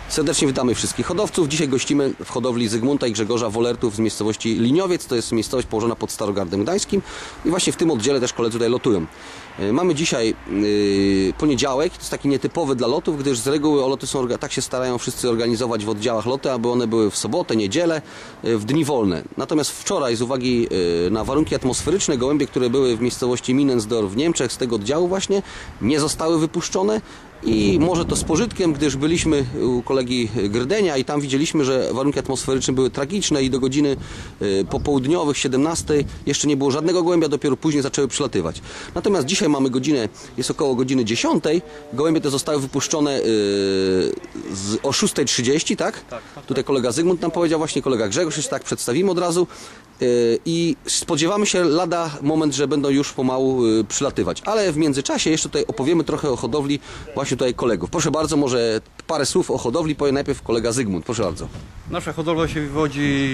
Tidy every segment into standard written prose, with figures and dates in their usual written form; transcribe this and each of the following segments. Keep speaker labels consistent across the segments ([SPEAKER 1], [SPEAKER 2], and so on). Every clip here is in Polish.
[SPEAKER 1] Serdecznie witamy wszystkich hodowców. Dzisiaj gościmy w hodowli Zygmunta i Grzegorza Wolertów z miejscowości Liniowiec. To jest miejscowość położona pod Starogardem Gdańskim. I właśnie w tym oddziale też koledzy tutaj lotują. Mamy dzisiaj poniedziałek, to jest taki nietypowy dla lotów, gdyż z reguły loty są, tak się starają wszyscy organizować w oddziałach loty, aby one były w sobotę, niedzielę, w dni wolne. Natomiast wczoraj z uwagi na warunki atmosferyczne gołębie, które były w miejscowości Minensdorf w Niemczech z tego oddziału właśnie, nie zostały wypuszczone. I może to z pożytkiem, gdyż byliśmy u kolegi Grdenia i tam widzieliśmy, że warunki atmosferyczne były tragiczne i do godziny popołudniowych, 17 jeszcze nie było żadnego gołębia, dopiero później zaczęły przylatywać. Natomiast dzisiaj mamy godzinę, jest około godziny 10, gołębie te zostały wypuszczone o 6:30, tak? Tak. Tutaj kolega Zygmunt nam powiedział, właśnie kolega Grzegorz, jeszcze tak przedstawimy od razu. I spodziewamy się lada moment, że będą już pomału przylatywać. Ale w międzyczasie jeszcze tutaj opowiemy trochę o hodowli właśnie tutaj kolegów. Proszę bardzo, może parę słów o hodowli powie najpierw kolega Zygmunt. Proszę bardzo.
[SPEAKER 2] Nasza hodowla się wywodzi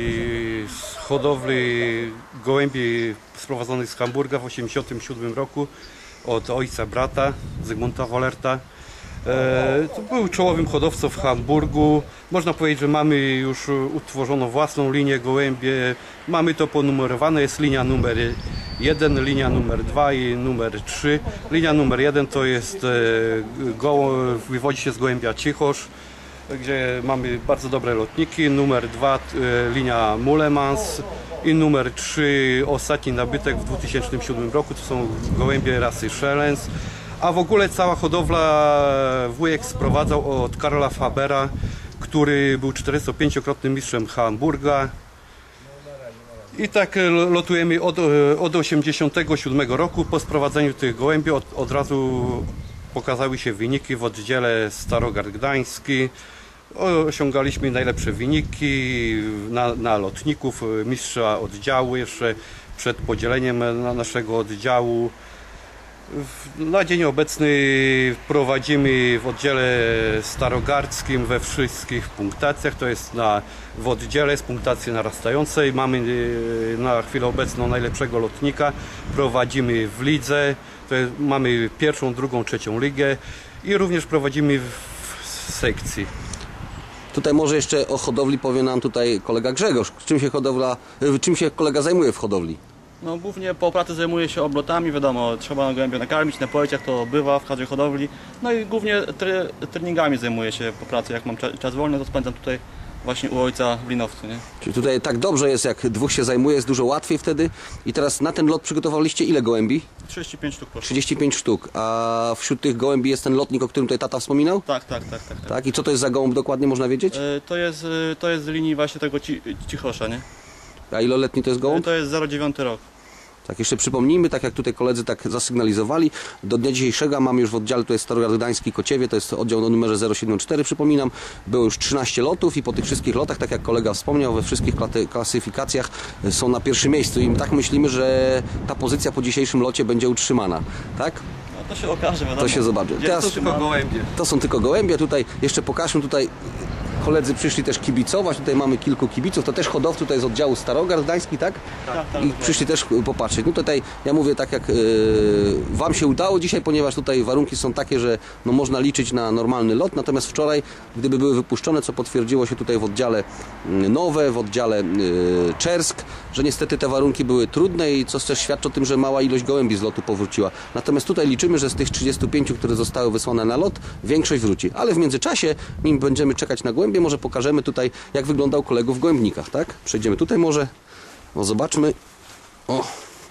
[SPEAKER 2] z hodowli gołębi sprowadzonych z Hamburga w 1987 roku od ojca brata Zygmunta Wolerta. To był czołowym hodowcą w Hamburgu. Można powiedzieć, że mamy już utworzoną własną linię gołębie. Mamy to ponumerowane, jest linia numer 1, linia numer 2 i numer 3. Linia numer 1 to jest, wywodzi się z gołębia Cichosz, gdzie mamy bardzo dobre lotniki. Numer 2 linia Mulemans i numer 3 ostatni nabytek w 2007 roku. To są gołębie rasy Schelens. A w ogóle cała hodowla wujek sprowadzał od Karla Fabera, który był 45-krotnym mistrzem Hamburga. I tak lotujemy od 87 roku. Po sprowadzeniu tych gołębi od razu pokazały się wyniki w oddziale Starogard Gdański. Osiągaliśmy najlepsze wyniki na lotników, mistrza oddziału jeszcze przed podzieleniem naszego oddziału. Na dzień obecny prowadzimy w oddziale starogardzkim we wszystkich punktacjach, to jest w oddziale z punktacji narastającej. Mamy na chwilę obecną najlepszego lotnika, prowadzimy w lidze, mamy pierwszą, drugą, trzecią ligę i również prowadzimy w sekcji.
[SPEAKER 1] Tutaj może jeszcze o hodowli powie nam tutaj kolega Grzegorz. Czym się kolega zajmuje w hodowli?
[SPEAKER 3] No głównie po pracy zajmuję się oblotami, wiadomo, trzeba gołębie nakarmić, napoić, jak to bywa w każdej hodowli. No i głównie treningami zajmuję się po pracy, jak mam czas wolny, to spędzam tutaj właśnie u ojca w Linowcu, nie?
[SPEAKER 1] Czyli tutaj tak dobrze jest, jak dwóch się zajmuje, jest dużo łatwiej wtedy. I teraz na ten lot przygotowaliście ile gołębi?
[SPEAKER 3] 35 sztuk proszę.
[SPEAKER 1] 35 sztuk, a wśród tych gołębi jest ten lotnik, o którym tutaj tata wspominał?
[SPEAKER 3] Tak.
[SPEAKER 1] Tak? I co to jest za gołąb dokładnie, można wiedzieć?
[SPEAKER 3] To jest z linii właśnie tego Cichosza, nie?
[SPEAKER 1] A iloletni to jest gołąb?
[SPEAKER 3] To jest 09 rok.
[SPEAKER 1] Tak, jeszcze przypomnijmy, tak jak tutaj koledzy tak zasygnalizowali, do dnia dzisiejszego mamy już w oddziale, to jest Starogard Gdański Kociewie, to jest oddział o numerze 074, przypominam, było już 13 lotów i po tych wszystkich lotach, tak jak kolega wspomniał, we wszystkich klasyfikacjach są na pierwszym miejscu i tak myślimy, że ta pozycja po dzisiejszym locie będzie utrzymana, tak?
[SPEAKER 3] No to się okaże, wiadomo.
[SPEAKER 1] To się zobaczy.
[SPEAKER 2] Teraz to są tylko gołębie.
[SPEAKER 1] To są tylko gołębie, tutaj jeszcze pokażmy, tutaj koledzy przyszli też kibicować, tutaj mamy kilku kibiców, to też hodowcy tutaj z oddziału Starogard Gdański, tak?
[SPEAKER 3] Tak.
[SPEAKER 1] I przyszli też popatrzeć. No tutaj ja mówię tak jak wam się udało dzisiaj, ponieważ tutaj warunki są takie, że no, można liczyć na normalny lot, natomiast wczoraj, gdyby były wypuszczone, co potwierdziło się tutaj w oddziale Nowe, w oddziale Czersk, że niestety te warunki były trudne i co też świadczy o tym, że mała ilość gołębi z lotu powróciła. Natomiast tutaj liczymy, że z tych 35, które zostały wysłane na lot, większość wróci. Ale w międzyczasie, nim będziemy czekać na gołębie, może pokażemy tutaj, jak wyglądał kolegów w gołębnikach, tak? Przejdziemy tutaj może. O, zobaczmy. O,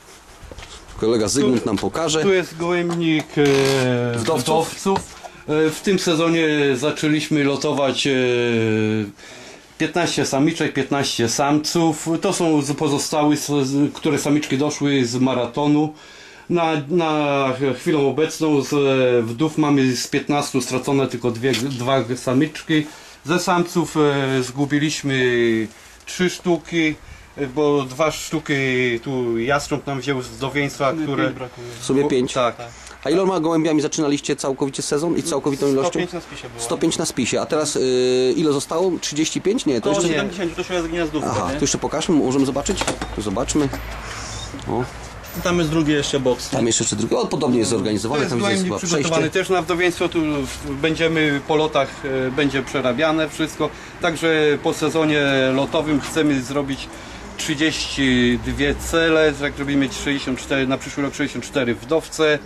[SPEAKER 1] kolega Zygmunt nam pokaże.
[SPEAKER 2] Tu jest gołębnik wdowców. W tym sezonie zaczęliśmy lotować 15 samiczek, 15 samców. To są pozostałe, które samiczki doszły z maratonu. Na chwilę obecną z wdów mamy z 15 stracone tylko dwa samiczki. Ze samców zgubiliśmy 3 sztuki, bo 2 sztuki tu jastrząb nam wziął z wdowieństwa, które...
[SPEAKER 1] W sumie 5.
[SPEAKER 2] Tak.
[SPEAKER 1] A iloma gołębiami zaczynaliście całkowicie sezon i całkowitą ilością?
[SPEAKER 3] 105 na spisie było.
[SPEAKER 1] 105 na spisie, a teraz ile zostało? 35? Nie, to jeszcze...
[SPEAKER 3] 70, to się jest gniazdówka,
[SPEAKER 1] Aha,
[SPEAKER 3] nie?
[SPEAKER 1] tu jeszcze pokażmy, możemy zobaczyć? Tu zobaczmy. O.
[SPEAKER 3] I tam jest drugi jeszcze boks.
[SPEAKER 1] Tam jeszcze drugi, podobnie jest zorganizowany,
[SPEAKER 2] To
[SPEAKER 1] tam
[SPEAKER 2] jest
[SPEAKER 1] jest
[SPEAKER 2] gołębnik
[SPEAKER 1] chyba
[SPEAKER 2] przygotowany
[SPEAKER 1] przejście.
[SPEAKER 2] też na wdowieństwo, tu będziemy po lotach, będzie przerabiane wszystko. Także po sezonie lotowym chcemy zrobić 32 cele, tak żeby mieć 64, na przyszły rok 64 wdowce.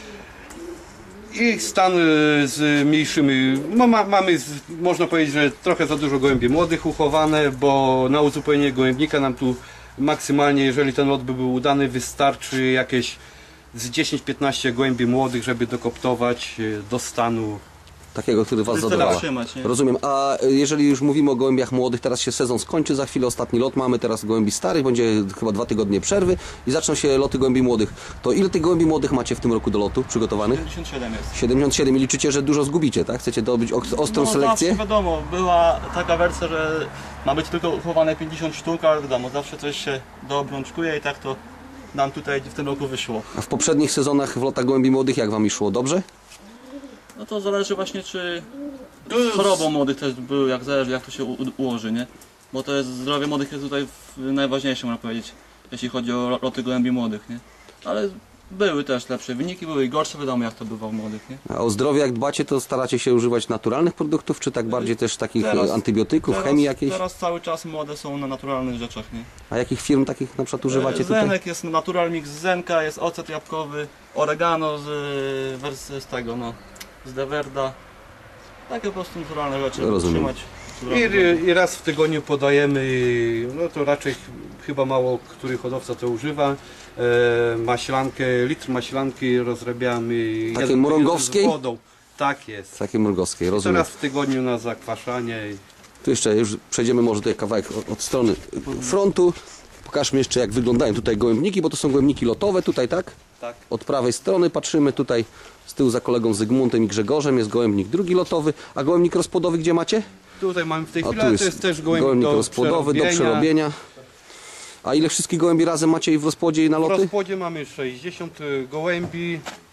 [SPEAKER 2] I stan z mniejszymi, mamy, można powiedzieć, że trochę za dużo gołębi młodych uchowane, bo na uzupełnienie gołębnika nam tu maksymalnie, jeżeli ten lot by był udany, wystarczy jakieś z 10-15 gołębi młodych, żeby dokoptować do stanu.
[SPEAKER 1] Takiego, który Was
[SPEAKER 3] Tyle
[SPEAKER 1] zadowala.
[SPEAKER 3] trzymać, nie?
[SPEAKER 1] Rozumiem. A jeżeli już mówimy o gołębiach młodych, teraz się sezon skończy, za chwilę ostatni lot mamy, teraz gołębi starych, będzie chyba 2 tygodnie przerwy i zaczną się loty gołębi młodych. To ile tych gołębi młodych macie w tym roku do lotu przygotowanych?
[SPEAKER 3] 77 jest.
[SPEAKER 1] 77 i liczycie, że dużo zgubicie, tak? Chcecie dobyć ostrą selekcję?
[SPEAKER 3] Zawsze wiadomo, była taka wersja, że ma być tylko uchowane 50 sztuk, ale wiadomo, zawsze coś się doobrączkuje i tak to nam tutaj w tym roku wyszło.
[SPEAKER 1] A w poprzednich sezonach w lotach gołębi młodych jak Wam szło? Dobrze?
[SPEAKER 3] No to zależy właśnie, czy z chorobą młodych też był, jak zależy, jak to się ułoży, nie? Bo to jest, zdrowie młodych jest tutaj najważniejsze, można powiedzieć, jeśli chodzi o loty gołębi młodych, nie? Ale były też lepsze wyniki, były i gorsze, wiadomo jak to bywa u młodych, nie?
[SPEAKER 1] A o zdrowie jak dbacie, to staracie się używać naturalnych produktów, czy tak bardziej też takich
[SPEAKER 3] Teraz-
[SPEAKER 1] antybiotyków, chemii jakiejś?
[SPEAKER 3] Teraz cały czas młode są na naturalnych rzeczach, nie?
[SPEAKER 1] A jakich firm takich na przykład używacie tutaj?
[SPEAKER 3] Zenek jest Natural Mix z Zenka, jest ocet jabłkowy, oregano z tego, no, z Deverda. Takie po prostu naturalne rzeczy, żeby
[SPEAKER 1] Rozumiem.
[SPEAKER 3] trzymać.
[SPEAKER 2] I raz w tygodniu podajemy, no to raczej chyba mało który hodowca to używa, maślankę, litr maślanki rozrabiamy
[SPEAKER 1] Takiej mrągowskiej?
[SPEAKER 2] z wodą. Tak jest.
[SPEAKER 1] Takie mrugowskie,
[SPEAKER 2] To
[SPEAKER 1] rozumiem.
[SPEAKER 2] raz w tygodniu na zakwaszanie.
[SPEAKER 1] Tu jeszcze już przejdziemy może tutaj kawałek od strony frontu. Pokażmy jeszcze jak wyglądają tutaj gołębniki, bo to są gołębniki lotowe tutaj, tak?
[SPEAKER 2] Tak.
[SPEAKER 1] Od prawej strony patrzymy tutaj z tyłu za kolegą Zygmuntem i Grzegorzem jest gołębnik drugi lotowy, a gołębnik rozpłodowy gdzie macie?
[SPEAKER 2] Tutaj mamy w tej
[SPEAKER 1] A
[SPEAKER 2] chwili,
[SPEAKER 1] tu
[SPEAKER 2] ale to jest też gołębnik do
[SPEAKER 1] rozpłodowy do przerobienia. A ile wszystkich gołębi razem macie i w rozpłodzie i na
[SPEAKER 2] W
[SPEAKER 1] loty?
[SPEAKER 2] rozpłodzie mamy 60 gołębi.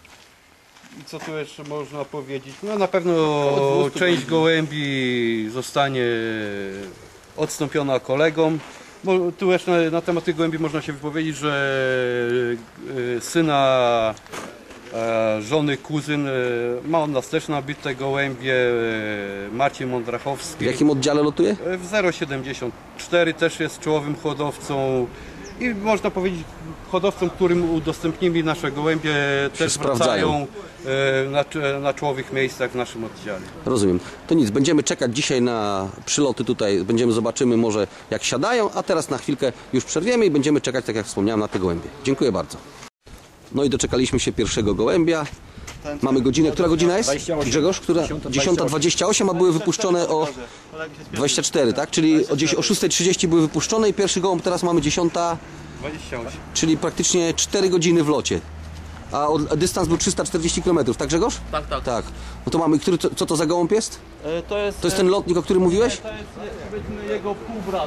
[SPEAKER 2] I co tu jeszcze można powiedzieć? No na pewno część gołębi zostanie odstąpiona kolegom. Bo tu jeszcze na temat tych gołębi można się wypowiedzieć, że syna żony kuzyn ma od nas też nabite gołębie, Marcin Mądrachowski.
[SPEAKER 1] W jakim oddziale lotuje?
[SPEAKER 2] W 0,74 też jest czołowym hodowcą i można powiedzieć hodowcom, którym udostępnili nasze gołębie, też
[SPEAKER 1] sprawdzają.
[SPEAKER 2] wracają na czołowych miejscach w naszym oddziale.
[SPEAKER 1] Rozumiem. To nic, będziemy czekać dzisiaj na przyloty tutaj, zobaczymy może jak siadają, a teraz na chwilkę już przerwiemy i będziemy czekać, tak jak wspomniałem, na te gołębie. Dziękuję bardzo. No i doczekaliśmy się pierwszego gołębia. Mamy godzinę, która godzina jest? Grzegorz, która? 10:28, a były wypuszczone o 24, tak? Czyli o 6:30 były wypuszczone i pierwszy gołąb teraz mamy 10,
[SPEAKER 2] 28.
[SPEAKER 1] czyli praktycznie 4 godziny w locie. A dystans był 340 km, tak Grzegorz?
[SPEAKER 3] Tak, tak.
[SPEAKER 1] Tak. No to mamy, co to za gołąb jest?
[SPEAKER 3] To jest
[SPEAKER 1] ten lotnik, o którym mówiłeś?
[SPEAKER 3] To jest powiedzmy jego półbrat.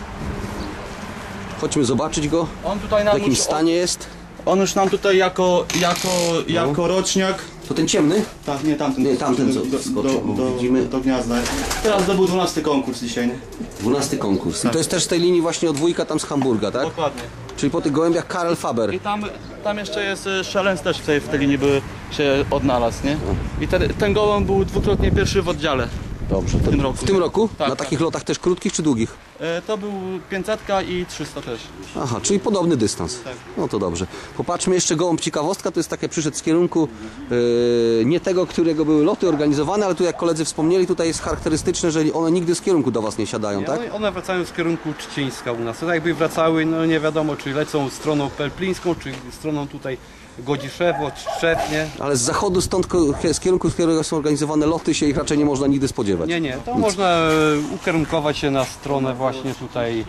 [SPEAKER 1] Chodźmy zobaczyć go,
[SPEAKER 3] On tutaj
[SPEAKER 1] w
[SPEAKER 3] nam
[SPEAKER 1] jakim
[SPEAKER 3] już,
[SPEAKER 1] stanie jest.
[SPEAKER 3] on już nam tutaj jako roczniak.
[SPEAKER 1] To ten ciemny?
[SPEAKER 3] Tak, nie tamten.
[SPEAKER 1] Nie, tamten, co skoczył, widzimy.
[SPEAKER 3] do gniazda. Teraz to był 12 konkurs dzisiaj, nie?
[SPEAKER 1] 12 konkurs. I to jest też z tej linii właśnie odwójka tam z Hamburga, tak?
[SPEAKER 3] Dokładnie.
[SPEAKER 1] Czyli po tych gołębiach Karel Faber.
[SPEAKER 3] I tam jeszcze jest Szalens też w tej linii się odnalazł, nie? I ten gołąb był dwukrotnie pierwszy w oddziale.
[SPEAKER 1] Dobrze. To
[SPEAKER 3] tym roku.
[SPEAKER 1] W tym roku?
[SPEAKER 3] Tak,
[SPEAKER 1] Na
[SPEAKER 3] tak.
[SPEAKER 1] takich lotach też krótkich czy długich?
[SPEAKER 3] To był 500 i 300 też.
[SPEAKER 1] Aha, czyli podobny dystans.
[SPEAKER 3] Tak.
[SPEAKER 1] No to dobrze. Popatrzmy jeszcze gołąb ciekawostka, to jest takie przyszedł z kierunku nie tego, którego były loty organizowane, ale tu jak koledzy wspomnieli, tutaj jest charakterystyczne, że one nigdy z kierunku do Was nie siadają, tak?
[SPEAKER 2] One wracają z kierunku Trzcińska u nas. To jakby wracały, no nie wiadomo czy lecą stroną pelplińską, czy stroną tutaj Godziszewo, Trzepnie.
[SPEAKER 1] Ale z zachodu, stąd z kierunku, z którego są organizowane loty, się ich raczej nie można nigdy spodziewać.
[SPEAKER 2] Nie, to można ukierunkować się na stronę właśnie tutaj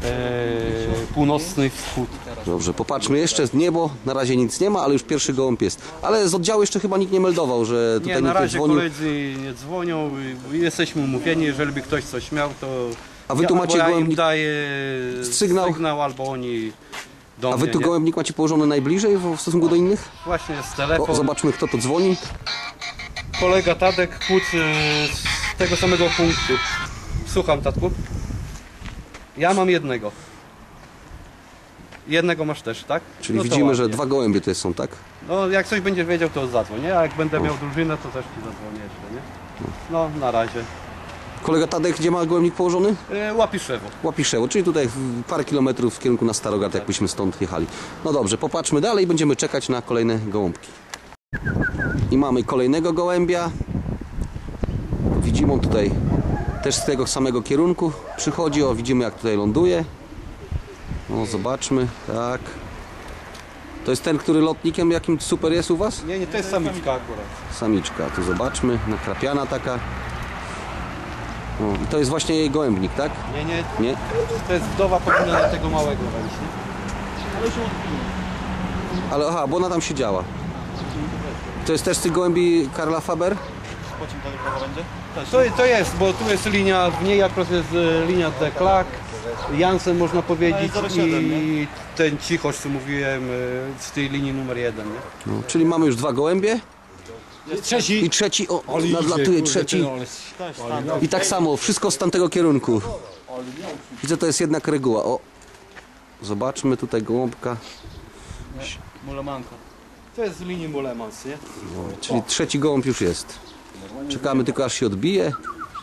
[SPEAKER 2] północny wschód.
[SPEAKER 1] Dobrze, popatrzmy jeszcze w niebo, na razie nic nie ma, ale już pierwszy gołąb jest. Ale z oddziału jeszcze chyba nikt nie meldował, że tutaj
[SPEAKER 2] Nie, na
[SPEAKER 1] nikt nie
[SPEAKER 2] razie
[SPEAKER 1] dzwonił.
[SPEAKER 2] koledzy nie dzwonią, jesteśmy umówieni, jeżeli by ktoś coś miał, to
[SPEAKER 1] A wy tu macie
[SPEAKER 2] ja im
[SPEAKER 1] gołębnik-
[SPEAKER 2] daję
[SPEAKER 1] sygnał?
[SPEAKER 2] albo oni do
[SPEAKER 1] A wy
[SPEAKER 2] mnie,
[SPEAKER 1] tu
[SPEAKER 2] nie?
[SPEAKER 1] gołębnik macie położony najbliżej w stosunku do innych?
[SPEAKER 2] Właśnie jest telefon.
[SPEAKER 1] O, zobaczmy kto to dzwoni.
[SPEAKER 2] Kolega Tadek Kłód z tego samego punktu. Słucham, Tatku. Ja mam jednego. Jednego masz też, tak?
[SPEAKER 1] Czyli
[SPEAKER 2] No to
[SPEAKER 1] widzimy, że
[SPEAKER 2] ładnie.
[SPEAKER 1] 2 gołębie tutaj są, tak?
[SPEAKER 2] No jak coś będziesz wiedział, to zadzwoń, nie? A jak będę miał drużynę, to też ci zadzwonię jeszcze, nie? No, na razie.
[SPEAKER 1] Kolega Tadek, gdzie ma gołębnik położony?
[SPEAKER 2] Łapiszewo.
[SPEAKER 1] Łapiszewo, czyli tutaj parę kilometrów w kierunku na Starogard, jakbyśmy stąd jechali. No dobrze, popatrzmy dalej, będziemy czekać na kolejne gołąbki. I mamy kolejnego gołębia. Widzimy, on tutaj też z tego samego kierunku przychodzi. O, widzimy, jak tutaj ląduje. O, zobaczmy, tak. To jest ten, który lotnikiem jakim super jest u Was?
[SPEAKER 2] Nie, to jest samiczka akurat.
[SPEAKER 1] Samiczka, tu zobaczmy, nakrapiana taka. O, i to jest właśnie jej gołębnik, tak?
[SPEAKER 2] Nie,
[SPEAKER 1] Nie?
[SPEAKER 2] to jest wdowa powinna na tego małego wejść, nie?
[SPEAKER 3] Ale się odbiło.
[SPEAKER 1] Ale aha, bo ona tam siedziała. To jest też z tych gołębi Karla Faber?
[SPEAKER 3] Po czym ta wyprawa będzie? Też.
[SPEAKER 2] To jest, bo tu jest linia, w niej akurat jest linia de Klerk, Jansen można powiedzieć,
[SPEAKER 3] No i 07,
[SPEAKER 2] i ten cichość, co mówiłem, z tej linii numer 1, nie?
[SPEAKER 1] No, czyli mamy już 2 gołębie
[SPEAKER 4] Trzeci.
[SPEAKER 1] i trzeci, o, nadlatuje trzeci.
[SPEAKER 3] Też tam.
[SPEAKER 1] I tak samo, wszystko z tamtego kierunku. Widzę, to jest jednak reguła. O, zobaczmy tutaj gołąbka.
[SPEAKER 3] Mulemanko.
[SPEAKER 2] To jest z linii Mulemans, nie?
[SPEAKER 1] Czyli trzeci gołąb już jest. Czekamy tylko, aż się odbije.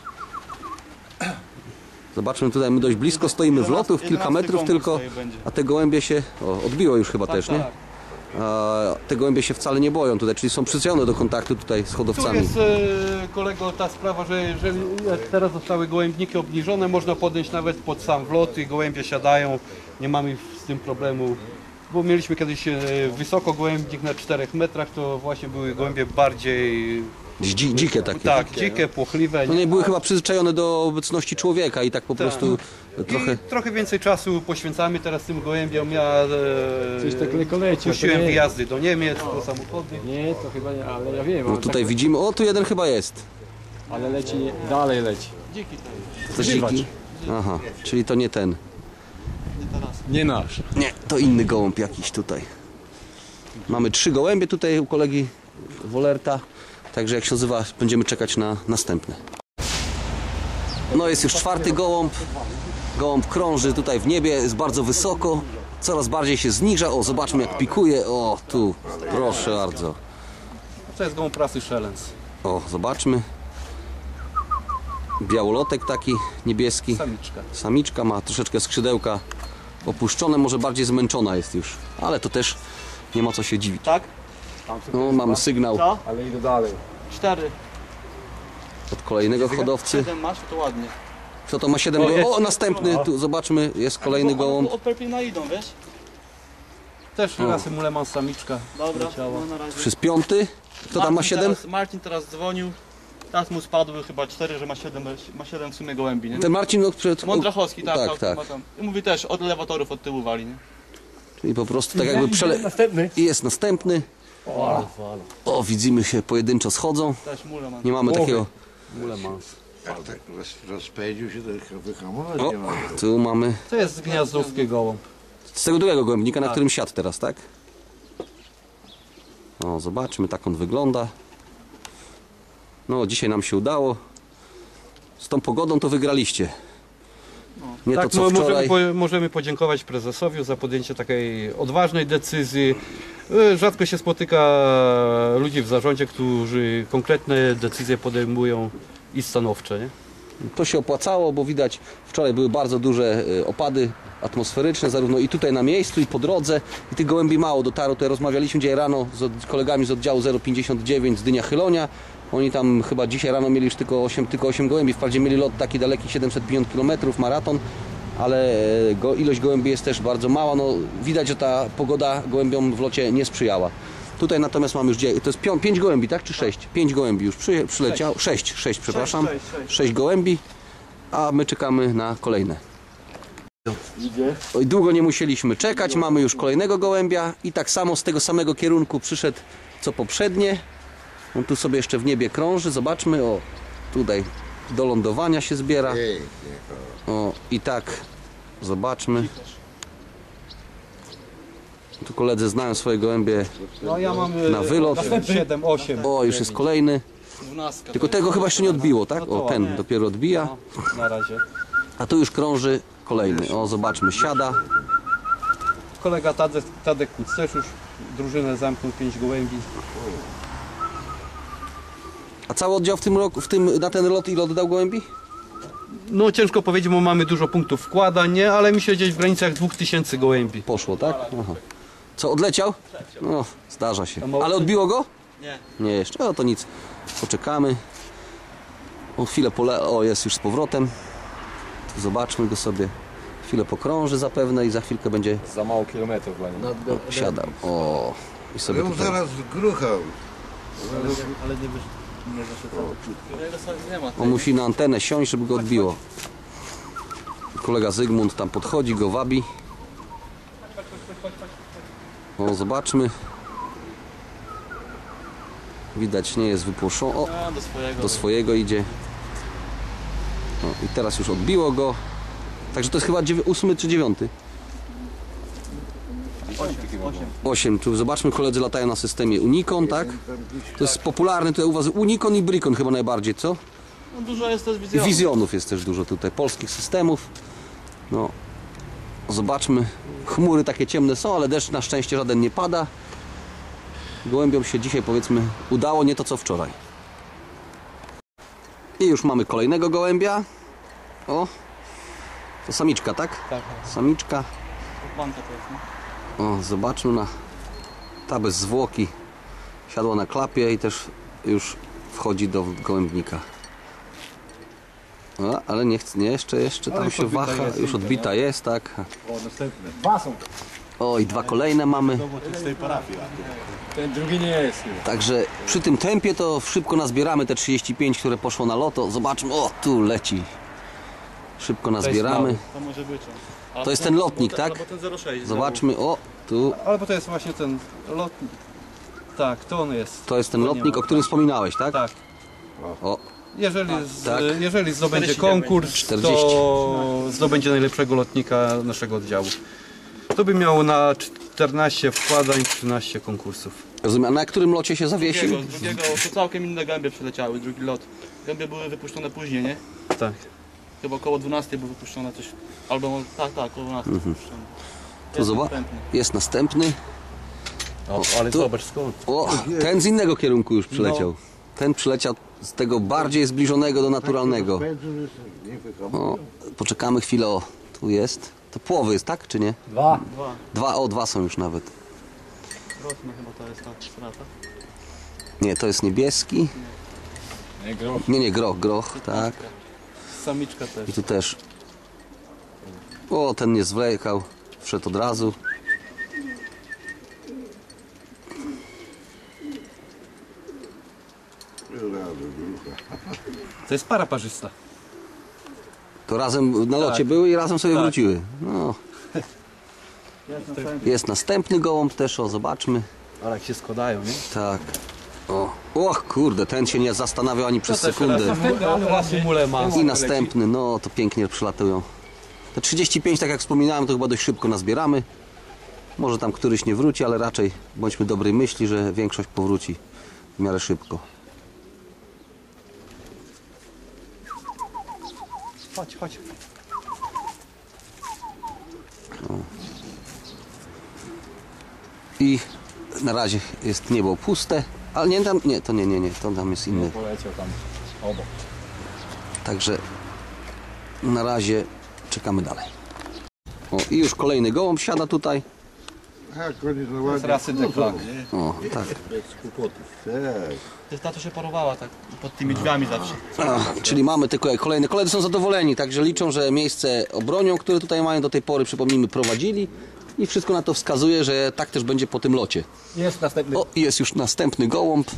[SPEAKER 1] Zobaczmy, tutaj my dość blisko stoimy w lotu, w kilka
[SPEAKER 3] 11
[SPEAKER 1] metrów
[SPEAKER 3] konkurs
[SPEAKER 1] tylko.
[SPEAKER 3] tutaj będzie.
[SPEAKER 1] A te gołębie się, o, odbiło już chyba też, nie? A te gołębie się wcale nie boją tutaj, czyli są przyzwyczajone do kontaktu tutaj z
[SPEAKER 2] Tu
[SPEAKER 1] hodowcami.
[SPEAKER 2] jest, kolego, ta sprawa, że jeżeli jak teraz zostały gołębniki obniżone, można podejść nawet pod sam wlot i gołębie siadają, nie mamy z tym problemu. Bo mieliśmy kiedyś wysoko gołębnik na 4 metrach, to właśnie były gołębie bardziej
[SPEAKER 1] Dzikie takie.
[SPEAKER 2] tak, dzikie, płochliwe.
[SPEAKER 1] No nie były chyba przyzwyczajone do obecności człowieka i tak po prostu trochę...
[SPEAKER 2] I trochę więcej czasu poświęcamy teraz tym gołębiom. Ja
[SPEAKER 4] Coś tak lekko leci.
[SPEAKER 2] puściłem wyjazdy do Niemiec, do samochodów.
[SPEAKER 4] Nie, to chyba nie, ale ja wiem.
[SPEAKER 1] No
[SPEAKER 4] ale
[SPEAKER 1] tutaj widzimy, o tu jeden chyba jest.
[SPEAKER 4] tak, ale leci, dalej leci.
[SPEAKER 3] Dziki to jest.
[SPEAKER 1] To dziki? Aha, czyli to nie ten.
[SPEAKER 3] Nie teraz.
[SPEAKER 4] Nie nasz.
[SPEAKER 1] Nie, to inny gołąb jakiś tutaj. Mamy 3 gołębie tutaj u kolegi Wolerta. Także jak się nazywa, będziemy czekać na następne. No jest już 4. gołąb. Gołąb krąży tutaj w niebie, jest bardzo wysoko. Coraz bardziej się zniża. O, zobaczmy jak pikuje. O, tu, proszę bardzo.
[SPEAKER 2] To jest gołąb prasy Szelens.
[SPEAKER 1] O, zobaczmy. Białolotek taki niebieski.
[SPEAKER 2] Samiczka.
[SPEAKER 1] Samiczka ma troszeczkę skrzydełka opuszczone, może bardziej zmęczona jest już. Ale to też nie ma co się dziwić.
[SPEAKER 3] Tak?
[SPEAKER 1] No, mamy sygnał
[SPEAKER 3] Co?
[SPEAKER 4] Ale idę dalej.
[SPEAKER 3] 4.
[SPEAKER 1] od kolejnego hodowcy.
[SPEAKER 3] 7 masz, to ładnie.
[SPEAKER 1] Kto to ma 7 gołębi? O, następny, tu zobaczmy, jest kolejny gołąb.
[SPEAKER 3] Od Perpina idą, wiesz?
[SPEAKER 2] Też rasy Mulemans samiczka.
[SPEAKER 3] Dobra,
[SPEAKER 2] leciała.
[SPEAKER 3] no na razie.
[SPEAKER 1] Już jest 5. Kto tam ma 7?
[SPEAKER 3] Marcin teraz dzwonił. Teraz mu spadły chyba 4, że ma 7 w sumie gołębi, nie?
[SPEAKER 1] Ten Marcin no, przed...
[SPEAKER 3] Mądrachowski, tak,
[SPEAKER 1] tak, tak.
[SPEAKER 3] ma tam. I mówi też, od elewatorów od tyłu wali, nie?
[SPEAKER 1] I po prostu tak jakby
[SPEAKER 4] Następny.
[SPEAKER 1] I jest następny. O, widzimy się pojedynczo schodzą.
[SPEAKER 3] Też mule ma.
[SPEAKER 1] Nie mamy takiego...
[SPEAKER 2] Mulemans.
[SPEAKER 5] Jak tak rozpędził się, to wyhamować
[SPEAKER 1] O,
[SPEAKER 5] nie ma.
[SPEAKER 1] tu mamy...
[SPEAKER 2] To jest gniazdówki gołąb.
[SPEAKER 1] Z tego drugiego gołębnika, na którym siadł teraz, tak? O, zobaczmy, tak on wygląda. No, dzisiaj nam się udało. Z tą pogodą to wygraliście. Nie
[SPEAKER 2] Tak,
[SPEAKER 1] to co wczoraj.
[SPEAKER 2] możemy podziękować prezesowi za podjęcie takiej odważnej decyzji. Rzadko się spotyka ludzi w zarządzie, którzy konkretne decyzje podejmują i stanowcze. Nie?
[SPEAKER 1] To się opłacało, bo widać, wczoraj były bardzo duże opady atmosferyczne, zarówno i tutaj na miejscu, i po drodze. I tych gołębi mało dotarło. Tutaj rozmawialiśmy dzisiaj rano z kolegami z oddziału 059 z Dynia Chylonia. Oni tam chyba dzisiaj rano mieli już tylko 8 gołębi. Wprawdzie mieli lot taki daleki, 750 km, maraton, ale ilość gołębi jest też bardzo mała. No, widać, że ta pogoda gołębiom w locie nie sprzyjała. Tutaj natomiast mamy już, to jest 5 gołębi, tak? Czy 6? 5 gołębi już przyleciało. 6, przepraszam. 6 gołębi, a my czekamy na kolejne. Oj, długo nie musieliśmy czekać, mamy już kolejnego gołębia i tak samo z tego samego kierunku przyszedł co poprzednie. On tu sobie jeszcze w niebie krąży, zobaczmy, o, tutaj do lądowania się zbiera. O, i tak, zobaczmy. Tu koledzy znają swoje gołębie
[SPEAKER 2] No ja mam
[SPEAKER 1] na wylot.
[SPEAKER 2] 7, 8.
[SPEAKER 1] O, już jest kolejny.
[SPEAKER 3] 12.
[SPEAKER 1] Tylko tego chyba jeszcze nie odbiło, tak?
[SPEAKER 2] No to
[SPEAKER 1] O, ten
[SPEAKER 2] ładnie.
[SPEAKER 1] dopiero odbija.
[SPEAKER 2] Na razie.
[SPEAKER 1] A tu już krąży kolejny. O, zobaczmy, siada.
[SPEAKER 2] kolega Tadek Kuc też już drużynę zamknął, 5 gołębi.
[SPEAKER 1] A cały oddział w tym roku, na ten lot ile oddał gołębi?
[SPEAKER 2] No ciężko powiedzieć, bo mamy dużo punktów wkładań, nie? Ale mi się gdzieś w granicach 2000 gołębi.
[SPEAKER 1] Poszło, tak? Aha. Co, odleciał? No, zdarza się.
[SPEAKER 2] mało-
[SPEAKER 1] Ale odbiło go?
[SPEAKER 3] Nie.
[SPEAKER 1] Nie jeszcze, no to nic. Poczekamy. O chwilę o, jest już z powrotem. Tu zobaczmy go sobie. Chwilę pokrąży zapewne i za chwilkę będzie
[SPEAKER 4] Za mało kilometrów dla niego.
[SPEAKER 1] siadał. O, i sobie
[SPEAKER 5] Bym
[SPEAKER 1] tutaj.
[SPEAKER 5] zaraz gruchał.
[SPEAKER 3] Ale nie wyszedł. Nie ma.
[SPEAKER 1] On musi na antenę siąść, żeby go odbiło. Kolega Zygmunt tam podchodzi, go wabi. O, zobaczmy. Widać, nie jest wypłoszony. O,
[SPEAKER 3] A, do swojego.
[SPEAKER 1] do swojego idzie. O, i teraz już odbiło go. Także to jest chyba 8 czy 9? 8. Tu zobaczmy, koledzy latają na systemie Unicon, tak? To jest popularny tutaj u was Unicon i Bricon chyba najbardziej, co?
[SPEAKER 3] No, dużo jest też
[SPEAKER 1] I
[SPEAKER 3] wizjonów.
[SPEAKER 1] Wizjonów jest też dużo tutaj, polskich systemów. No, zobaczmy. Chmury takie ciemne są, ale deszcz na szczęście żaden nie pada. Gołębiom się dzisiaj, powiedzmy, udało, nie to co wczoraj. I już mamy kolejnego gołębia. O, to samiczka, tak?
[SPEAKER 3] Tak.
[SPEAKER 1] Samiczka.
[SPEAKER 3] Banka to jest, nie?
[SPEAKER 1] O, zobaczmy na ta bez zwłoki. Siadła na klapie i też już wchodzi do gołębnika. O, ale nie chce, nie, jeszcze tam
[SPEAKER 2] już
[SPEAKER 1] się
[SPEAKER 2] odbita
[SPEAKER 1] waha,
[SPEAKER 2] jest,
[SPEAKER 1] już odbita jest, tak.
[SPEAKER 4] O, następne. Dwa są.
[SPEAKER 1] O, i 2 kolejne mamy.
[SPEAKER 4] Ten drugi nie jest chyba.
[SPEAKER 1] Także przy tym tempie to szybko nazbieramy te 35, które poszło na loto. Zobaczmy, o, tu leci. Szybko nazbieramy.
[SPEAKER 3] To może być. A
[SPEAKER 1] To jest ten lotnik, tak?
[SPEAKER 3] Albo ten 06.
[SPEAKER 1] Zobaczmy, o, tu.
[SPEAKER 2] Ale bo to jest właśnie ten lotnik. Tak, to on jest.
[SPEAKER 1] To jest ten lotnik, o którym wspominałeś, tak?
[SPEAKER 2] Tak.
[SPEAKER 1] O,
[SPEAKER 2] Tak. Jeżeli zdobędzie
[SPEAKER 3] 49.
[SPEAKER 2] konkurs,
[SPEAKER 1] 40.
[SPEAKER 2] to zdobędzie najlepszego lotnika naszego oddziału. To by miało na 14 wkładań, 13 konkursów.
[SPEAKER 1] rozumiem. A na którym locie się zawiesił?
[SPEAKER 3] Drugiego, to całkiem inne gębie przeleciały, drugi lot. Gębie były wypuszczone później, nie?
[SPEAKER 2] Tak.
[SPEAKER 3] Chyba około 12 były wypuszczone coś. Albo tak, około 12 wypuszczone.
[SPEAKER 1] Tu zobacz, jest następny.
[SPEAKER 4] O, ale
[SPEAKER 1] tu-
[SPEAKER 4] zobacz skąd.
[SPEAKER 1] O, ten z innego kierunku już przyleciał. Ten przyleciał z tego bardziej zbliżonego do naturalnego.
[SPEAKER 5] Nie wyhamują.
[SPEAKER 1] O, poczekamy chwilę, o, tu jest. To połowy jest, tak, czy nie?
[SPEAKER 4] Dwa.
[SPEAKER 1] Dwa są już nawet.
[SPEAKER 3] Rosna chyba to jest ta strata.
[SPEAKER 1] Nie, to jest niebieski.
[SPEAKER 4] Nie, groch.
[SPEAKER 1] Nie, groch, tak.
[SPEAKER 2] Samiczka też.
[SPEAKER 1] I tu też. O, ten nie zwlekał. Wszedł od razu.
[SPEAKER 2] To jest para parzysta.
[SPEAKER 1] To razem na locie były i razem sobie wróciły. No. Jest następny gołąb też, o, zobaczmy.
[SPEAKER 2] Ale jak się składają, nie?
[SPEAKER 1] Tak. O, och, kurde, ten się nie zastanawiał ani przez sekundę.
[SPEAKER 2] Raz mule ma.
[SPEAKER 1] I następny, no to pięknie przylatują. Te 35, tak jak wspominałem, to chyba dość szybko nazbieramy. Może tam któryś nie wróci, ale raczej bądźmy dobrej myśli, że większość powróci w miarę szybko.
[SPEAKER 2] Chodź.
[SPEAKER 1] I na razie jest niebo puste, ale nie tam, nie, to tam jest inny.
[SPEAKER 4] Poleciał tam obok.
[SPEAKER 1] Także na razie czekamy dalej. O, i już kolejny gołąb siada tutaj.
[SPEAKER 5] A, koniec no
[SPEAKER 2] Z
[SPEAKER 5] ładnie.
[SPEAKER 2] rasy Declan.
[SPEAKER 1] O, tak.
[SPEAKER 5] Tak.
[SPEAKER 3] To jest ta, co się parowała tak pod tymi drzwiami zawsze.
[SPEAKER 1] Czyli mamy tylko kolejne. Koledzy są zadowoleni, także liczą, że miejsce obronią, które tutaj mają do tej pory, przypomnijmy, prowadzili. I wszystko na to wskazuje, że tak też będzie po tym locie.
[SPEAKER 4] Jest następny.
[SPEAKER 1] O, i jest już następny gołąb.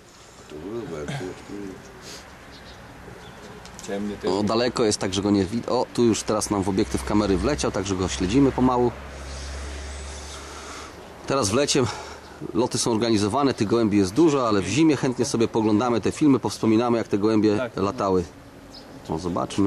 [SPEAKER 4] Ciemny też.
[SPEAKER 1] O, daleko jest, tak że go nie widać. O, tu już teraz nam w obiektyw kamery wleciał, także go śledzimy pomału. Teraz w lecie loty są organizowane, tych gołębi jest dużo, ale w zimie chętnie sobie poglądamy te filmy, powspominamy, jak te gołębie latały. O, zobaczmy.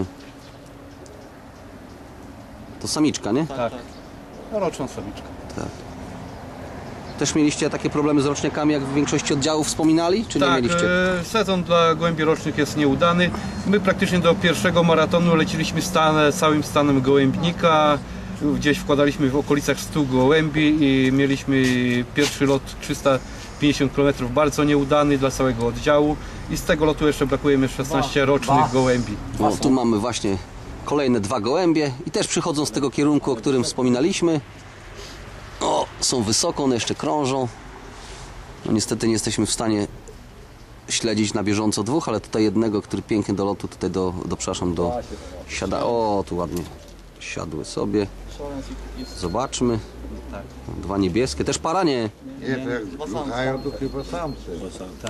[SPEAKER 1] To samiczka, nie?
[SPEAKER 2] Tak. Roczna samiczka.
[SPEAKER 1] Też mieliście takie problemy z roczniakami, jak w większości oddziałów wspominali, czy nie
[SPEAKER 2] Tak,
[SPEAKER 1] mieliście?
[SPEAKER 2] sezon dla gołębi rocznych jest nieudany. My praktycznie do pierwszego maratonu leciliśmy całym stanem gołębnika. Tu gdzieś wkładaliśmy w okolicach 100 gołębi i mieliśmy pierwszy lot 350 km, bardzo nieudany dla całego oddziału i z tego lotu jeszcze brakuje mi 16 rocznych gołębi.
[SPEAKER 1] O, tu mamy właśnie kolejne 2 gołębie i też przychodzą z tego kierunku, o którym wspominaliśmy. O, są wysoko, one jeszcze krążą. No niestety nie jesteśmy w stanie śledzić na bieżąco 2, ale tutaj jednego, który pięknie do lotu tutaj przepraszam, do siada. O, tu ładnie siadły sobie. Zobaczmy. 2 niebieskie, też para nie.
[SPEAKER 5] Nie, to jak gruchają, to chyba samce.
[SPEAKER 3] Tak.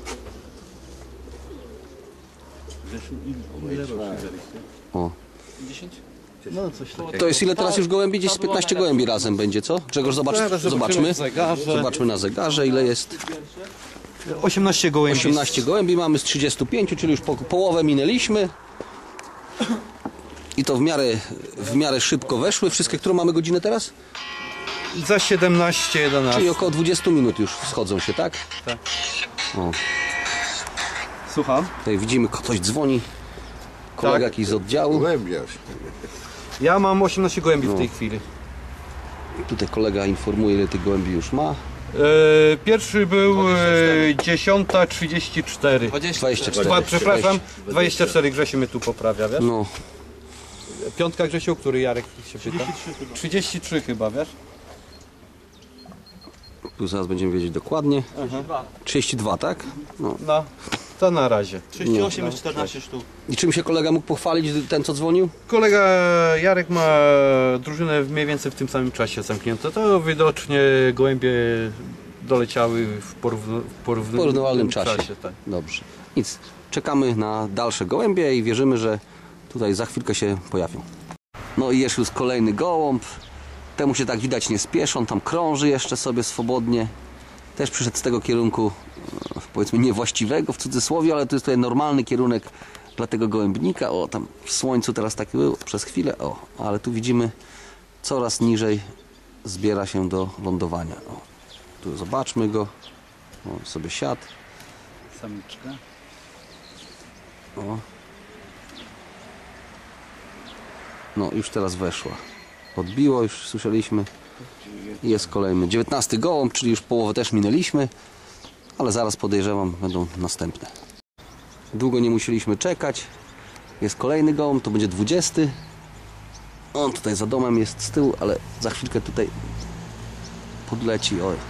[SPEAKER 1] O.
[SPEAKER 3] 10? No coś takiego.
[SPEAKER 1] To jest ile teraz już gołębi? Gdzieś z 15 gołębi razem będzie, co? Grzegorz, zobaczmy. Zobaczmy na zegarze, ile jest.
[SPEAKER 2] 18 gołębi.
[SPEAKER 1] 18 gołębi mamy z 35, czyli już połowę minęliśmy. I to w miarę szybko weszły. Wszystkie, którą mamy godzinę teraz?
[SPEAKER 2] Za 17, 11.
[SPEAKER 1] Czyli około 20 minut już schodzą się, tak?
[SPEAKER 3] Tak.
[SPEAKER 1] O,
[SPEAKER 3] Słucham?
[SPEAKER 1] tutaj widzimy, ktoś dzwoni. Kolega jakiś z oddziału.
[SPEAKER 5] Głębiarz.
[SPEAKER 2] Ja mam 18 gołębi w tej chwili.
[SPEAKER 1] Tutaj kolega informuje, ile tych gołębi już ma.
[SPEAKER 2] Pierwszy był 10:34.
[SPEAKER 1] 24.
[SPEAKER 2] Przepraszam, 24 Grzesiu mnie tu poprawia, wiesz?
[SPEAKER 1] No,
[SPEAKER 2] Piątka Grzesiu, który Jarek się pyta? 33 chyba, wiesz?
[SPEAKER 1] tu zaraz będziemy wiedzieć dokładnie. 32, tak? No.
[SPEAKER 2] No, to na razie.
[SPEAKER 3] 38 jest 14 sztuk.
[SPEAKER 1] I czym się kolega mógł pochwalić, ten co dzwonił?
[SPEAKER 2] Kolega Jarek ma drużynę mniej więcej w tym samym czasie zamknięte. To widocznie gołębie doleciały w
[SPEAKER 1] Porównywalnym czasie.
[SPEAKER 2] tak.
[SPEAKER 1] Dobrze. Nic. Czekamy na dalsze gołębie i wierzymy, że tutaj za chwilkę się pojawią. No i jest już kolejny gołąb. Temu się tak widać nie spieszy, on tam krąży jeszcze sobie swobodnie. Też przyszedł z tego kierunku, powiedzmy niewłaściwego w cudzysłowie, ale to jest tutaj normalny kierunek dla tego gołębnika. O, tam w słońcu teraz taki był przez chwilę, o, ale tu widzimy coraz niżej zbiera się do lądowania. O, tu zobaczmy go. O, sobie siadł.
[SPEAKER 3] Samiczka.
[SPEAKER 1] O. No, już teraz weszła. Odbiło, już słyszeliśmy. I jest kolejny 19 gołąb, czyli już połowę też minęliśmy, ale zaraz podejrzewam, będą następne. Długo nie musieliśmy czekać. Jest kolejny gołąb, to będzie 20. On tutaj za domem jest z tyłu, ale za chwilkę tutaj podleci. Oj.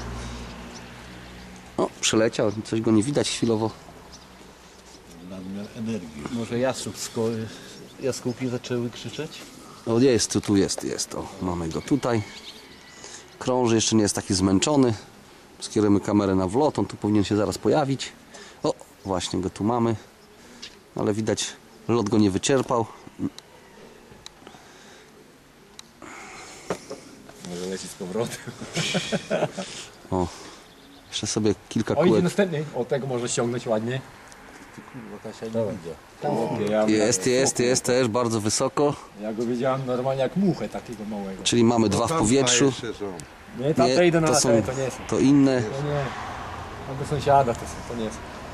[SPEAKER 1] O, przeleciał, coś go nie widać chwilowo.
[SPEAKER 5] Nadmiar energii.
[SPEAKER 4] Może jaskółki zaczęły krzyczeć?
[SPEAKER 1] O, jest, tu jest. O, mamy go tutaj. Krąży, jeszcze nie jest taki zmęczony. Skierujemy kamerę na wlot, on tu powinien się zaraz pojawić. O, właśnie go tu mamy. Ale widać, lot go nie wyczerpał.
[SPEAKER 4] Może leci z powrotem.
[SPEAKER 1] O, jeszcze sobie kilka
[SPEAKER 4] O, idzie
[SPEAKER 1] kółek.
[SPEAKER 4] następny. O, tego może ściągnąć ładnie. Ty kurwa, Kasia nie widzę.
[SPEAKER 1] Jest też bardzo wysoko.
[SPEAKER 4] Ja go widziałem normalnie jak muchę takiego małego.
[SPEAKER 1] Czyli mamy 2 w powietrzu.
[SPEAKER 5] Jeszcze są.
[SPEAKER 4] Nie, tam te idą na latę, to nie są.
[SPEAKER 1] to inne.
[SPEAKER 4] To nie. Tam do sąsiada to nie są.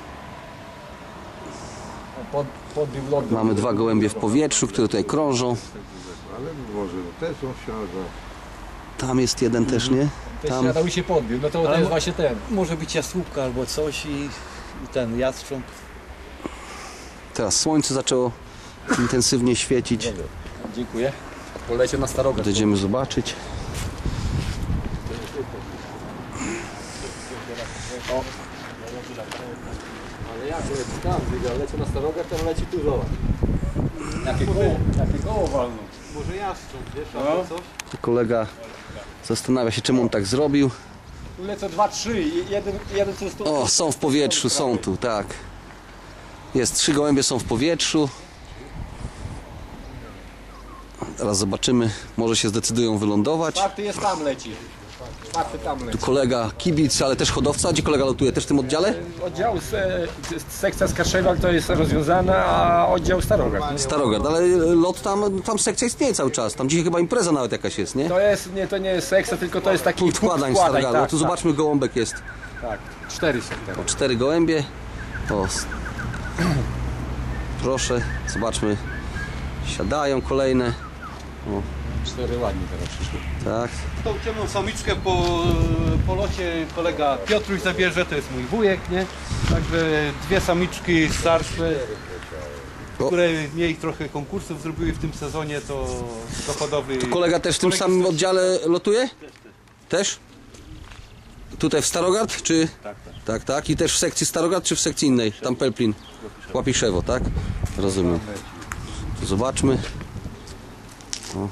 [SPEAKER 4] Podbił lot.
[SPEAKER 1] Mamy 2 gołębie w powietrzu, które tutaj krążą.
[SPEAKER 5] Ale może te są siada.
[SPEAKER 1] Tam jest jeden też, nie?
[SPEAKER 4] Też
[SPEAKER 1] Tam.
[SPEAKER 4] siadał i się podbił. No to jest właśnie ten.
[SPEAKER 3] Może być jaskółka albo coś i ten jastrząb.
[SPEAKER 1] Teraz słońce zaczęło intensywnie świecić.
[SPEAKER 4] Dziękuję. Poleciał na starogę.
[SPEAKER 1] Będziemy zobaczyć.
[SPEAKER 4] Ale jak leci tam, leci na starogę, to leci tu zobacz. Jakie koło walną.
[SPEAKER 2] Może jastrząb, wiesz, albo coś?
[SPEAKER 1] Kolega zastanawia się, czemu on tak zrobił.
[SPEAKER 4] Tu lecą 2-3 i jeden co jest tu.
[SPEAKER 1] O, są w powietrzu, są tu, tak. Jest, 3 gołębie są w powietrzu. Teraz zobaczymy, może się zdecydują wylądować.
[SPEAKER 4] Czwarty jest tam leci. Czwarty tam leci.
[SPEAKER 1] Tu kolega kibic, ale też hodowca. Gdzie kolega lotuje? Też w tym oddziale?
[SPEAKER 6] Oddział sekcja Skarszewal to jest rozwiązana, a oddział Starogard.
[SPEAKER 1] Starogard, ale lot tam sekcja istnieje cały czas. Tam dzisiaj chyba impreza nawet jakaś jest, nie?
[SPEAKER 6] To nie jest sekcja, tylko to jest taki
[SPEAKER 1] Punkt wkładań Starogard. No tu zobaczmy, gołąbek jest.
[SPEAKER 6] Tak, 4 są tego.
[SPEAKER 1] 4 gołębie. O, proszę, zobaczmy. Siadają kolejne.
[SPEAKER 4] 4 ładnie teraz przyszły.
[SPEAKER 1] Tak.
[SPEAKER 2] Tą ciemną samiczkę po locie kolega Piotruś zabierze, to jest mój wujek, nie? Także 2 samiczki starsze, które mieli trochę konkursów, zrobiły w tym sezonie, to do hodowli.
[SPEAKER 1] Kolega też w tym samym oddziale lotuje? Też? Tutaj w Starogard, czy? Tak, tak. I też w sekcji Starogard, czy w sekcji innej? Tam Pelplin, Łapiszewo, tak? Rozumiem. Tu zobaczmy. O.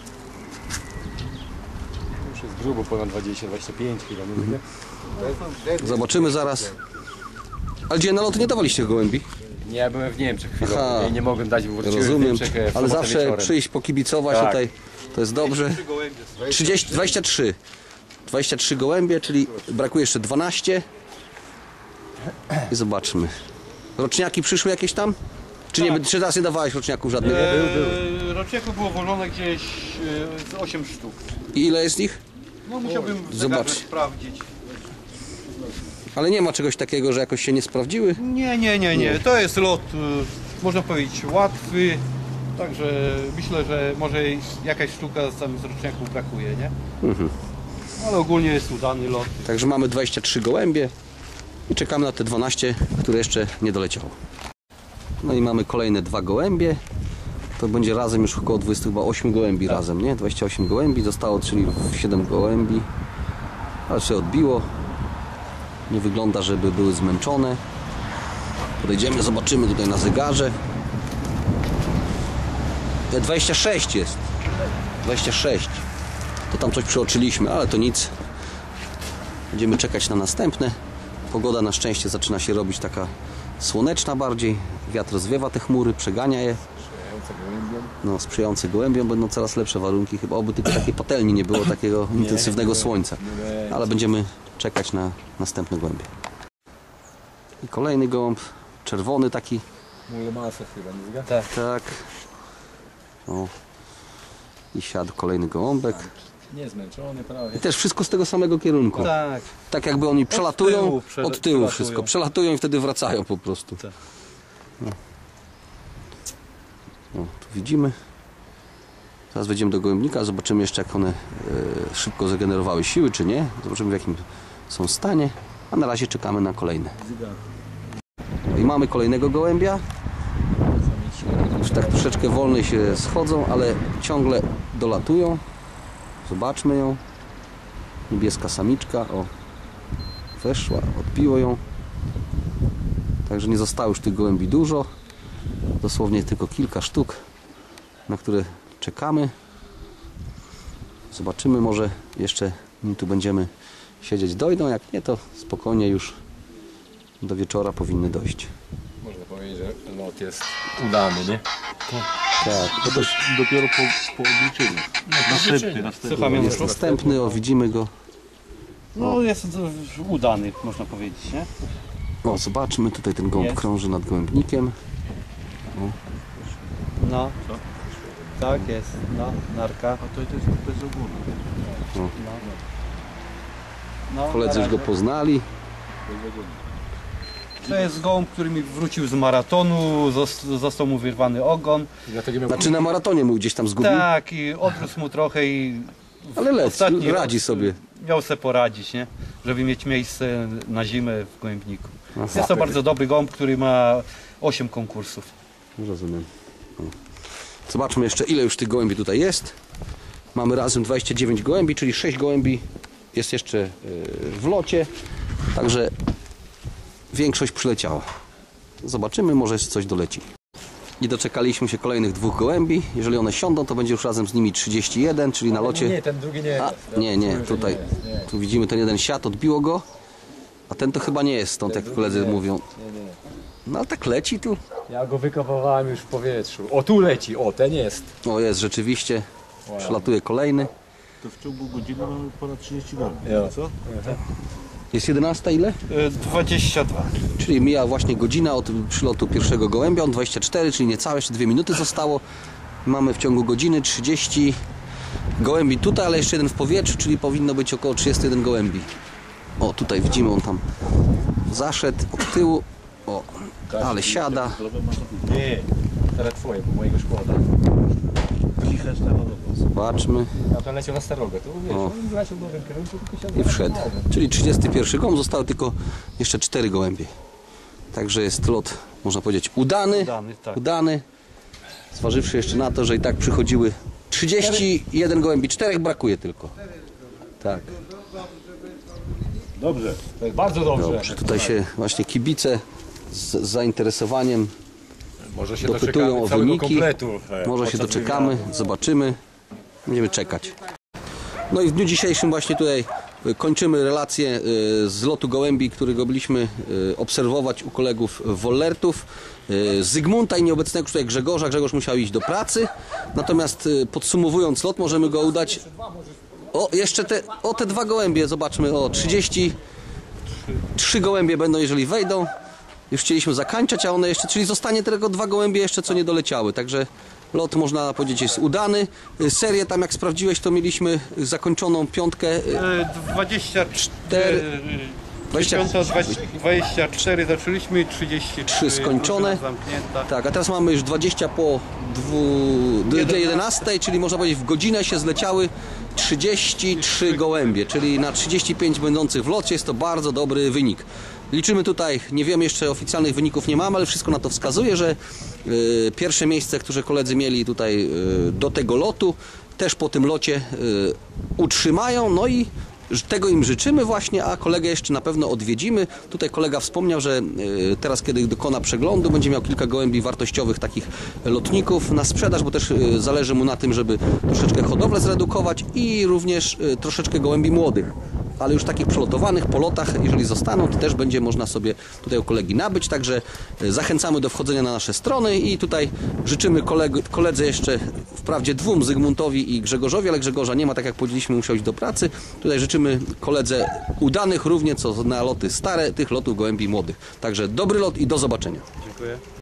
[SPEAKER 4] Już jest grubo ponad 20-25 chyba, mówię.
[SPEAKER 1] Zobaczymy zaraz. Ale gdzie na loty nie dawaliście gołębi?
[SPEAKER 4] Nie, ja byłem w Niemczech chwilę
[SPEAKER 1] Aha.
[SPEAKER 4] i nie mogłem dać, bo wróciłem w
[SPEAKER 1] Rozumiem.
[SPEAKER 4] Niemczech w
[SPEAKER 1] Ale
[SPEAKER 4] sobotę
[SPEAKER 1] zawsze
[SPEAKER 4] wieczorem.
[SPEAKER 1] przyjść, pokibicować
[SPEAKER 4] Tak.
[SPEAKER 1] tutaj, to jest dobrze. 23. 23 gołębie, czyli brakuje jeszcze 12. I zobaczmy. Roczniaki przyszły jakieś tam? Czy nie, czy teraz nie dawałeś roczniaków żadnych?
[SPEAKER 2] Roczniaku było wolone gdzieś z 8 sztuk.
[SPEAKER 1] I ile jest ich?
[SPEAKER 2] No musiałbym
[SPEAKER 1] Zobacz.
[SPEAKER 2] sprawdzić.
[SPEAKER 1] Ale nie ma czegoś takiego, że jakoś się nie sprawdziły?
[SPEAKER 2] Nie. To jest lot, można powiedzieć, łatwy. Także myślę, że może jakaś sztuka tam z roczniaków brakuje, nie? Ale ogólnie jest udany lot.
[SPEAKER 1] Także mamy 23 gołębie i czekamy na te 12, które jeszcze nie doleciało. No i mamy kolejne 2 gołębie. To będzie razem już około 28 gołębi razem, nie? 28 gołębi zostało, czyli 7 gołębi. Ale się odbiło. Nie wygląda, żeby były zmęczone. Podejdziemy, zobaczymy tutaj na zegarze. 26 jest. 26. To tam coś przeoczyliśmy, ale to nic. Będziemy czekać na następne. Pogoda na szczęście zaczyna się robić taka słoneczna bardziej. Wiatr zwiewa te chmury, przegania je. No, sprzyjające gołębiom, będą coraz lepsze warunki. Chyba oby tylko takiej patelni nie było takiego intensywnego słońca. Ale będziemy czekać na następne gołębie. I kolejny gołąb, czerwony taki.
[SPEAKER 4] Mój masę chyba, nie zgadza?
[SPEAKER 1] Tak. O. I siadł kolejny gołąbek.
[SPEAKER 4] Nie zmęczony prawie.
[SPEAKER 1] I też wszystko z tego samego kierunku.
[SPEAKER 2] Tak.
[SPEAKER 1] Tak jakby oni przelatują,
[SPEAKER 2] tyłu
[SPEAKER 1] od tyłu
[SPEAKER 2] przelatują.
[SPEAKER 1] wszystko. Przelatują i wtedy wracają po prostu.
[SPEAKER 2] Tak.
[SPEAKER 1] No, tu widzimy. Teraz wejdziemy do gołębnika, zobaczymy jeszcze jak one szybko zregenerowały siły, czy nie. Zobaczymy w jakim są stanie. A na razie czekamy na kolejne. No i mamy kolejnego gołębia. Już tak troszeczkę wolniej się schodzą, ale ciągle dolatują. Zobaczmy ją. Niebieska samiczka. O, weszła, odbiło ją. Także nie zostało już tych gołębi dużo. Dosłownie tylko kilka sztuk, na które czekamy. Zobaczymy, może jeszcze nim tu będziemy siedzieć, dojdą. Jak nie, to spokojnie już do wieczora powinny dojść.
[SPEAKER 4] Można powiedzieć, że lot jest udany, nie?
[SPEAKER 1] Tak, to też
[SPEAKER 5] Dopiero po odliczeniu.
[SPEAKER 2] Słucham,
[SPEAKER 1] jest następny, o widzimy go.
[SPEAKER 2] No jest udany, można powiedzieć, nie?
[SPEAKER 1] O, zobaczmy, tutaj ten gołąb
[SPEAKER 2] Jest.
[SPEAKER 1] krąży nad gołębnikiem.
[SPEAKER 2] No. Tak jest, no, narka.
[SPEAKER 5] A to jest bez ogółu.
[SPEAKER 2] No,
[SPEAKER 1] Koledzy już go poznali.
[SPEAKER 2] To jest gołąb, który mi wrócił z maratonu, został mu wyrwany ogon.
[SPEAKER 4] Dlatego miał
[SPEAKER 1] Znaczy na maratonie mu gdzieś tam zgubił,
[SPEAKER 2] Tak, i odrósł mu trochę i
[SPEAKER 1] ale leci,
[SPEAKER 2] ostatni
[SPEAKER 1] radzi
[SPEAKER 2] rok
[SPEAKER 1] sobie.
[SPEAKER 2] miał sobie poradzić, nie? Żeby mieć miejsce na zimę w gołębniku.
[SPEAKER 1] Aha.
[SPEAKER 2] Jest to bardzo dobry gołąb, który ma 8 konkursów.
[SPEAKER 1] Rozumiem. O. Zobaczmy jeszcze, ile już tych gołębi tutaj jest. Mamy razem 29 gołębi, czyli 6 gołębi jest jeszcze w locie. Także większość przyleciała. Zobaczymy, może coś doleci. I doczekaliśmy się kolejnych 2 gołębi. Jeżeli one siądą, to będzie już razem z nimi 31, czyli na locie...
[SPEAKER 4] Nie, ten drugi nie
[SPEAKER 1] A,
[SPEAKER 4] jest.
[SPEAKER 1] nie, tutaj. Tu widzimy ten jeden siat, odbiło go. A ten to chyba nie jest stąd, jak koledzy mówią. No ale tak leci tu.
[SPEAKER 4] Ja go wykopowałem już w powietrzu. O, tu leci, o, ten jest.
[SPEAKER 1] O, jest rzeczywiście. Przelatuje kolejny.
[SPEAKER 5] To w ciągu godziny mamy ponad 30 gram.
[SPEAKER 4] Ja.
[SPEAKER 5] Co?
[SPEAKER 1] Jest 11 ile?
[SPEAKER 2] 22.
[SPEAKER 1] Czyli mija właśnie godzina od przylotu pierwszego gołębia, on 24, czyli niecałe, jeszcze 2 minuty zostało. Mamy w ciągu godziny 30 gołębi tutaj, ale jeszcze jeden w powietrzu, czyli powinno być około 31 gołębi. O, tutaj widzimy, on tam zaszedł od tyłu. O, ale siada.
[SPEAKER 2] Nie.
[SPEAKER 4] Teraz twoje, bo mojego szkoda.
[SPEAKER 1] Zobaczmy.
[SPEAKER 4] A to leciał na starogę, to wiesz,
[SPEAKER 1] O.
[SPEAKER 4] on leciał do kierunku, tylko się
[SPEAKER 1] I wszedł. Czyli 31 gom, zostały tylko jeszcze 4 gołębie. Także jest lot, można powiedzieć, udany. Udany. Zważywszy jeszcze na to, że i tak przychodziły 31 gołębi, 4 brakuje tylko. Tak.
[SPEAKER 4] Dobrze. To jest bardzo dobrze.
[SPEAKER 1] Dobrze, tutaj się właśnie kibice z zainteresowaniem
[SPEAKER 4] Może się
[SPEAKER 1] dopytują
[SPEAKER 4] doczekamy
[SPEAKER 1] o
[SPEAKER 4] całego
[SPEAKER 1] wyniki.
[SPEAKER 4] kompletu.
[SPEAKER 1] Może się
[SPEAKER 4] podczas
[SPEAKER 1] doczekamy, zobaczymy. Będziemy czekać. No i w dniu dzisiejszym właśnie tutaj kończymy relację z lotu gołębi, którego byliśmy obserwować u kolegów Wollertów. Zygmunta i nieobecnego tutaj Grzegorza. Grzegorz musiał iść do pracy. Natomiast podsumowując lot, możemy go udać. O, jeszcze te 2 gołębie, zobaczmy, o 33 gołębie będą, jeżeli wejdą. Już chcieliśmy zakończyć, a one jeszcze, czyli zostanie tylko 2 gołębie jeszcze, co nie doleciały. Także lot, można powiedzieć, jest udany. Serię tam, jak sprawdziłeś, to mieliśmy zakończoną piątkę.
[SPEAKER 2] 24 zaczęliśmy, 33
[SPEAKER 1] skończone.
[SPEAKER 2] zamknięta.
[SPEAKER 1] Tak, a teraz mamy już 20 po 11, czyli można powiedzieć w godzinę się zleciały 33 gołębie, czyli na 35 będących w locie jest to bardzo dobry wynik. Liczymy tutaj, nie wiem, jeszcze oficjalnych wyników nie mamy, ale wszystko na to wskazuje, że pierwsze miejsce, które koledzy mieli tutaj do tego lotu, też po tym locie utrzymają, no i tego im życzymy właśnie, a kolegę jeszcze na pewno odwiedzimy. Tutaj kolega wspomniał, że teraz, kiedy dokona przeglądu, będzie miał kilka gołębi wartościowych takich lotników na sprzedaż, bo też zależy mu na tym, żeby troszeczkę hodowlę zredukować i również troszeczkę gołębi młodych. Ale już takich przelotowanych po lotach, jeżeli zostaną, to też będzie można sobie tutaj u kolegi nabyć. Także zachęcamy do wchodzenia na nasze strony i tutaj życzymy koledze jeszcze, wprawdzie 2, Zygmuntowi i Grzegorzowi, ale Grzegorza nie ma, tak jak powiedzieliśmy, musiał iść do pracy. Tutaj życzymy koledze udanych równie co na loty stare, tych lotów gołębi młodych. Także dobry lot i do zobaczenia.
[SPEAKER 2] Dziękuję.